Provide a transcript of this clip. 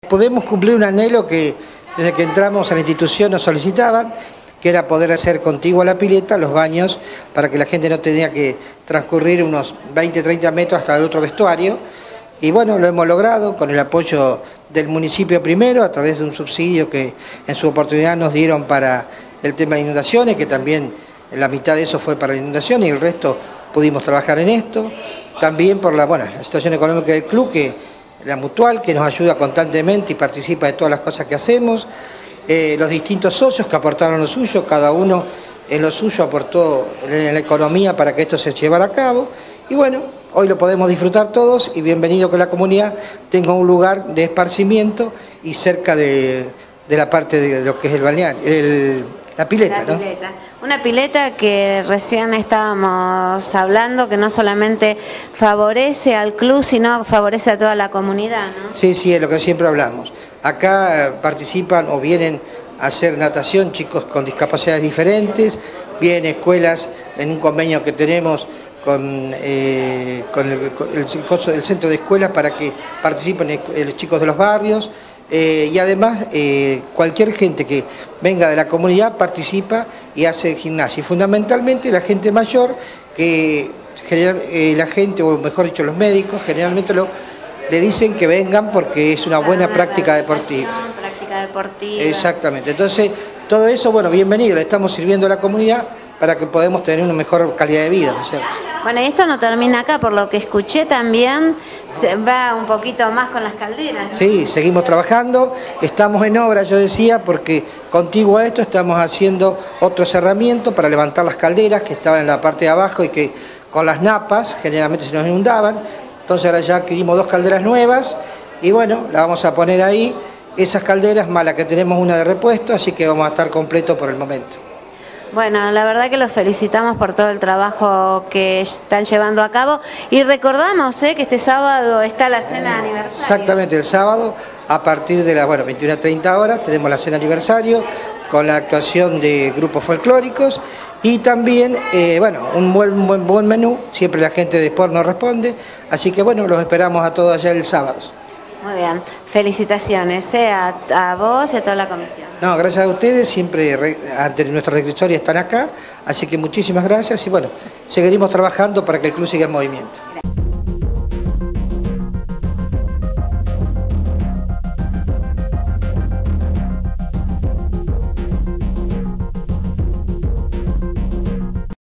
Podemos cumplir un anhelo que desde que entramos a la institución nos solicitaban, que era poder hacer contigua a la pileta los baños para que la gente no tenía que transcurrir unos 20-30 metros hasta el otro vestuario. Y bueno, lo hemos logrado con el apoyo del municipio primero, a través de un subsidio que en su oportunidad nos dieron para el tema de inundaciones, que también la mitad de eso fue para la inundación y el resto pudimos trabajar en esto. También por la situación económica del club, la mutual, que nos ayuda constantemente y participa de todas las cosas que hacemos. Los distintos socios que aportaron lo suyo, cada uno en lo suyo aportó en la economía para que esto se llevara a cabo. Y bueno, hoy lo podemos disfrutar todos y bienvenido que la comunidad tenga un lugar de esparcimiento y cerca de la parte de lo que es el balneario, la pileta, ¿no? Una pileta que recién estábamos hablando, que no solamente favorece al club, sino favorece a toda la comunidad, ¿no? Sí, sí, es lo que siempre hablamos. Acá participan o vienen a hacer natación chicos con discapacidades diferentes, vienen escuelas en un convenio que tenemos con el centro de escuelas para que participen los chicos de los barrios. Y además cualquier gente que venga de la comunidad participa y hace gimnasia. Y fundamentalmente la gente mayor, que la gente, o mejor dicho los médicos, generalmente le dicen que vengan porque es una buena práctica deportiva. Exactamente. Entonces, todo eso, bueno, bienvenido, le estamos sirviendo a la comunidad para que podamos tener una mejor calidad de vida, ¿no es cierto? Bueno, y esto no termina acá, por lo que escuché también se va un poquito más con las calderas, ¿no? Sí, seguimos trabajando, estamos en obra, yo decía, porque contiguo a esto estamos haciendo otro cerramiento para levantar las calderas que estaban en la parte de abajo y que con las napas generalmente se nos inundaban. Entonces ahora ya adquirimos 2 calderas nuevas y bueno, la vamos a poner ahí, esas calderas más la que tenemos una de repuesto, así que vamos a estar completos por el momento. Bueno, la verdad que los felicitamos por todo el trabajo que están llevando a cabo y recordamos que este sábado está la cena aniversario. Exactamente, el sábado a partir de las 21:30 horas tenemos la cena aniversario con la actuación de grupos folclóricos y también un buen menú, siempre la gente de Sport nos responde, así que bueno, los esperamos a todos allá el sábado. Muy bien, felicitaciones a vos y a toda la comisión. No, gracias a ustedes, siempre ante nuestra reclusoria están acá, así que muchísimas gracias y bueno, seguiremos trabajando para que el club siga en movimiento.